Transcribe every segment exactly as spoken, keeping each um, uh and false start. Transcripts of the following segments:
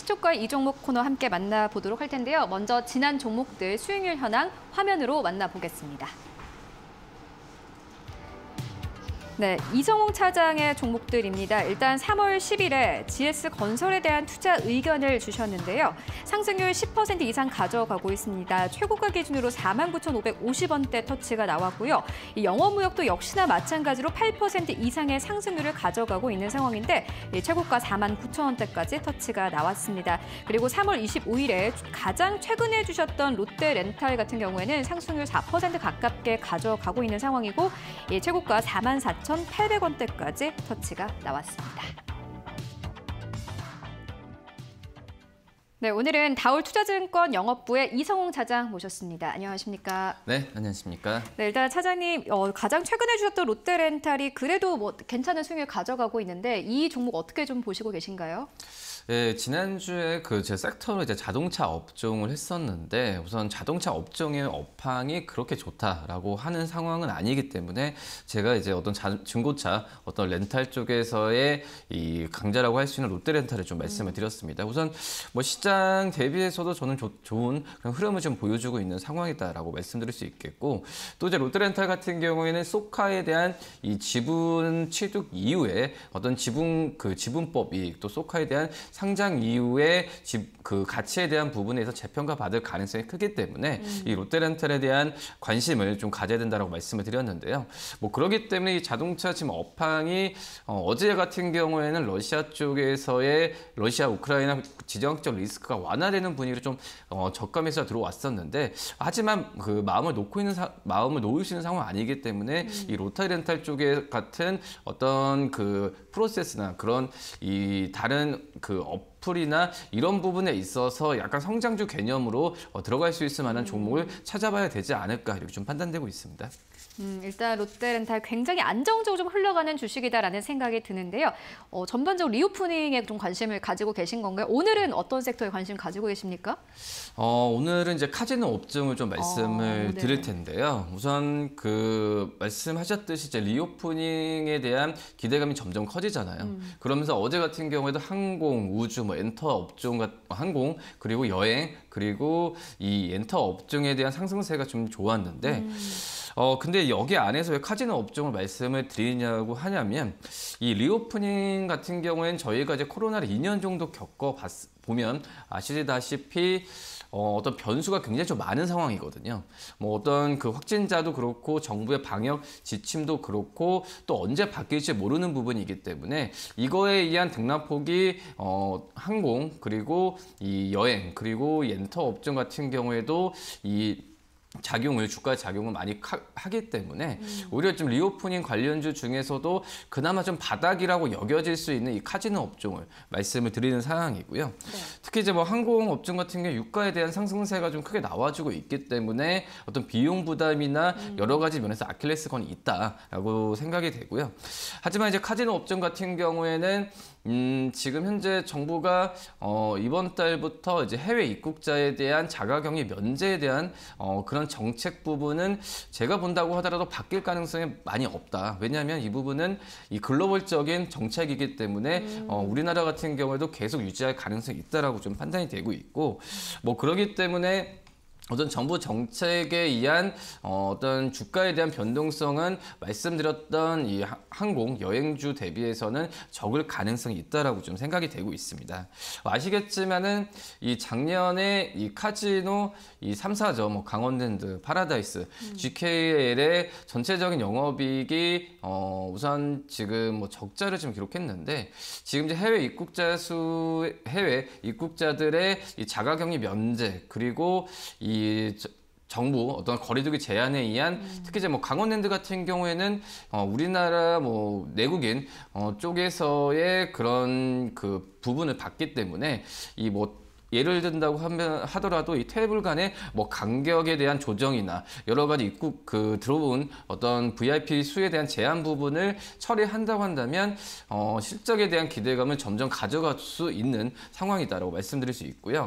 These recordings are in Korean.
시초과 이 종목 코너 함께 만나보도록 할 텐데요. 먼저 지난 종목들 수익률 현황 화면으로 만나보겠습니다. 네, 이성웅 차장의 종목들입니다. 일단 삼월 십일에 지에스건설에 대한 투자 의견을 주셨는데요. 상승률 십 퍼센트 이상 가져가고 있습니다. 최고가 기준으로 사만 구천오백오십 원대 터치가 나왔고요. 이 영업무역도 역시나 마찬가지로 팔 퍼센트 이상의 상승률을 가져가고 있는 상황인데 최고가 사만 구천 원대까지 터치가 나왔습니다. 그리고 삼월 이십오일에 가장 최근에 주셨던 롯데렌탈 같은 경우에는 상승률 사 퍼센트 가깝게 가져가고 있는 상황이고 최고가 사만 사천팔백 원대까지 터치가 나왔습니다. 네, 오늘은 다올투자증권 영업부의 이성웅 차장 모셨습니다. 안녕하십니까? 네, 안녕하십니까? 네, 일단 차장님 어, 가장 최근에 주셨던 롯데렌탈이 그래도 뭐 괜찮은 수익을 가져가고 있는데 이 종목 어떻게 좀 보시고 계신가요? 네, 지난주에 그 제 섹터로 이제 자동차 업종을 했었는데 우선 자동차 업종의 업황이 그렇게 좋다라고 하는 상황은 아니기 때문에 제가 이제 어떤 자, 중고차 어떤 렌탈 쪽에서의 이 강자라고 할 수 있는 롯데렌탈을 좀 말씀을 드렸습니다. 우선 뭐 시장 대비해서도 저는 조, 좋은 그런 흐름을 좀 보여주고 있는 상황이다라고 말씀드릴 수 있겠고 또 이제 롯데렌탈 같은 경우에는 소카에 대한 이 지분 취득 이후에 어떤 지분 그 지분법이 또 소카에 대한 상장 이후에 집, 그 가치에 대한 부분에서 재평가 받을 가능성이 크기 때문에 음. 이 롯데렌탈에 대한 관심을 좀 가져야 된다고 말씀을 드렸는데요. 뭐 그렇기 때문에 이 자동차 지금 업황이 어, 어제 같은 경우에는 러시아 쪽에서의 러시아 우크라이나 지정학적 리스크가 완화되는 분위기로 좀 어, 저가 매수가 들어왔었는데 하지만 그 마음을 놓고 있는 사, 마음을 놓을 수 있는 상황은 아니기 때문에 음. 이 롯데렌탈 쪽에 같은 어떤 그 프로세스나 그런 이 다른 그 어플이나 이런 부분에 있어서 약간 성장주 개념으로 어, 들어갈 수 있을 만한 종목을 찾아봐야 되지 않을까 이렇게 좀 판단되고 있습니다. 음, 일단 롯데렌탈 굉장히 안정적으로 좀 흘러가는 주식이다라는 생각이 드는데요. 어, 전반적으로 리오프닝에 좀 관심을 가지고 계신 건가요? 오늘은 어떤 섹터에 관심 가지고 계십니까? 어, 오늘은 이제 카지노 업종을 좀 말씀을 어, 드릴 텐데요. 우선 그 말씀하셨듯이 이제 리오프닝에 대한 기대감이 점점 커지잖아요. 음. 그러면서 어제 같은 경우에도 항공, 우주, 뭐 엔터 업종, 항공 그리고 여행 그리고 이 엔터 업종에 대한 상승세가 좀 좋았는데. 음. 어 근데 여기 안에서 왜 카지노 업종을 말씀을 드리냐고 하냐면 이 리오프닝 같은 경우에는 저희가 이제 코로나를 이 년 정도 겪어 봤, 보면 아시다시피 어, 어떤 변수가 굉장히 좀 많은 상황이거든요. 뭐 어떤 그 확진자도 그렇고 정부의 방역 지침도 그렇고 또 언제 바뀔지 모르는 부분이기 때문에 이거에 의한 등락폭이 어, 항공 그리고 이 여행 그리고 이 엔터 업종 같은 경우에도 이 작용을 주가 작용을 많이 하, 하기 때문에 음. 오히려 좀 리오프닝 관련주 중에서도 그나마 좀 바닥이라고 여겨질 수 있는 이 카지노 업종을 말씀을 드리는 상황이고요. 네. 특히 이제 뭐 항공 업종 같은 경우 유가에 대한 상승세가 좀 크게 나와주고 있기 때문에 어떤 비용 부담이나 음. 여러 가지 면에서 아킬레스건이 있다라고 생각이 되고요. 하지만 이제 카지노 업종 같은 경우에는 음, 지금 현재 정부가 어, 이번 달부터 이제 해외 입국자에 대한 자가격리 면제에 대한 어, 그런 정책 부분은 제가 본다고 하더라도 바뀔 가능성이 많이 없다. 왜냐하면 이 부분은 이 글로벌적인 정책이기 때문에 음. 어, 우리나라 같은 경우에도 계속 유지할 가능성이 있다라고 좀 판단이 되고 있고 뭐 그러기 때문에 어떤 정부 정책에 의한 어, 어떤 주가에 대한 변동성은 말씀드렸던 이 항공, 여행주 대비해서는 적을 가능성이 있다라고 좀 생각이 되고 있습니다. 아시겠지만은 이 작년에 이 카지노 이 삼 사점, 뭐 강원랜드, 파라다이스, 음. 지케이엘의 전체적인 영업이익이 어, 우선 지금 뭐 적자를 좀 기록했는데 지금 이제 해외 입국자 수, 해외 입국자들의 이 자가격리 면제 그리고 이 이 정부 어떤 거리두기 제한에 의한 음. 특히 이제 뭐 강원랜드 같은 경우에는 어 우리나라 뭐 내국인 어 쪽에서의 그런 그 부분을 받기 때문에 이 뭐 예를 든다고 하면 하더라도 이 테이블 간의 뭐 간격에 대한 조정이나 여러 가지 입국 그 들어온 어떤 브이아이피 수에 대한 제한 부분을 처리한다고 한다면 어 실적에 대한 기대감을 점점 가져갈 수 있는 상황이다라고 말씀드릴 수 있고요.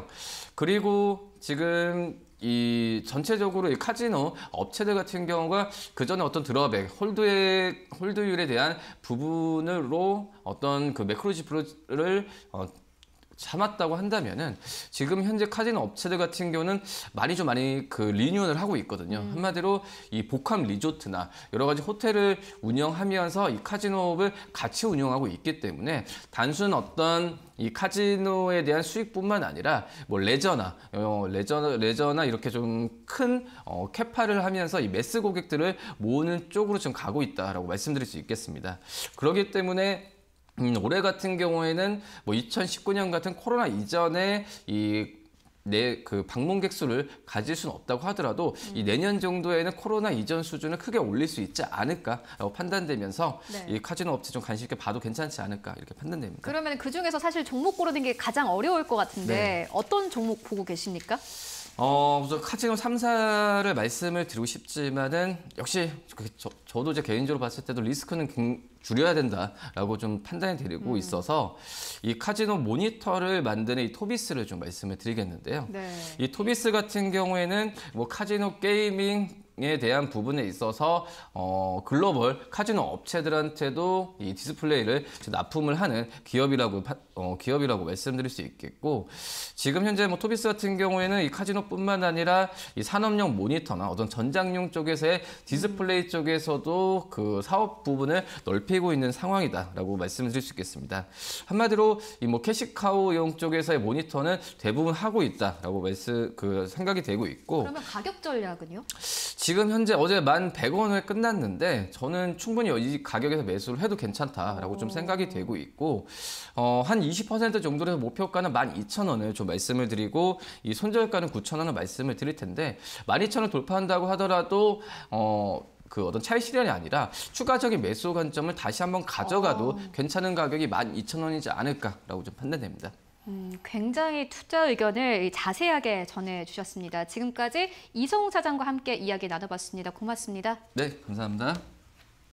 그리고 지금 이 전체적으로 이 카지노 업체들 같은 경우가 그 전에 어떤 드러백, 홀드의 홀드율에 대한 부분으로 어떤 그 매크로 지표를 어, 참았다고 한다면은 지금 현재 카지노 업체들 같은 경우는 많이 좀 많이 그 리뉴얼을 하고 있거든요. 음. 한마디로 이 복합 리조트나 여러 가지 호텔을 운영하면서 이 카지노업을 같이 운영하고 있기 때문에 단순 어떤 이 카지노에 대한 수익뿐만 아니라 뭐 레저나 어, 레저 레저나 이렇게 좀 큰 어, 캐파를 하면서 이 매스 고객들을 모으는 쪽으로 좀 가고 있다라고 말씀드릴 수 있겠습니다. 그렇기 때문에 음, 올해 같은 경우에는 뭐 이천십구 년 같은 코로나 이전에 이 내 그 방문객 수를 가질 수는 없다고 하더라도 음. 이 내년 정도에는 코로나 이전 수준을 크게 올릴 수 있지 않을까라고 판단되면서 네. 이 카지노 업체 좀 관심 있게 봐도 괜찮지 않을까 이렇게 판단됩니다. 그러면 그 중에서 사실 종목 고르는 게 가장 어려울 것 같은데 네. 어떤 종목 보고 계십니까? 어, 우선 카지노 삼 사를 말씀을 드리고 싶지만은 역시 저, 저도 제 개인적으로 봤을 때도 리스크는 줄여야 된다라고 좀 판단이 되고 음. 있어서 이 카지노 모니터를 만드는 이 토비스를 좀 말씀을 드리겠는데요. 네. 이 토비스 같은 경우에는 뭐 카지노 게이밍 에 대한 부분에 있어서 어, 글로벌 카지노 업체들한테도 이 디스플레이를 납품을 하는 기업이라고 어, 기업이라고 말씀드릴 수 있겠고 지금 현재 뭐 토비스 같은 경우에는 이 카지노뿐만 아니라 이 산업용 모니터나 어떤 전장용 쪽에서의 디스플레이 음. 쪽에서도 그 사업 부분을 넓히고 있는 상황이다라고 말씀드릴 수 있겠습니다. 한마디로 이 뭐 캐시카우용 쪽에서의 모니터는 대부분 하고 있다라고 말씀 그 생각이 되고 있고. 그러면 가격 전략은요? 지금 현재 어제 만 백 원을 끝났는데 저는 충분히 이 가격에서 매수를 해도 괜찮다라고 오. 좀 생각이 되고 있고 어, 한 이십 퍼센트 정도로 해서 목표가는 만 이천 원을 좀 말씀을 드리고 이 손절가는 구천 원을 말씀을 드릴 텐데 만 이천 원 돌파한다고 하더라도 어, 그 어떤 차익 실현이 아니라 추가적인 매수 관점을 다시 한번 가져가도 오. 괜찮은 가격이 만 이천 원이지 않을까라고 좀 판단됩니다. 음, 굉장히 투자 의견을 자세하게 전해주셨습니다. 지금까지 이성웅 차장과 함께 이야기 나눠봤습니다. 고맙습니다. 네, 감사합니다.